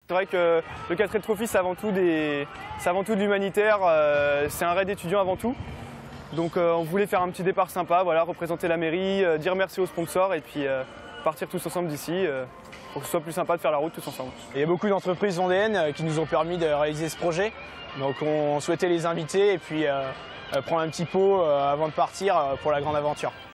C'est vrai que le 4 Trophy, c'est avant tout de l'humanitaire, c'est un raid étudiant avant tout. Donc on voulait faire un petit départ sympa, voilà, représenter la mairie, dire merci aux sponsors et puis partir tous ensemble d'ici pour que ce soit plus sympa de faire la route tous ensemble. Il y a beaucoup d'entreprises vendéennes qui nous ont permis de réaliser ce projet. Donc on souhaitait les inviter et puis prendre un petit pot avant de partir pour la grande aventure.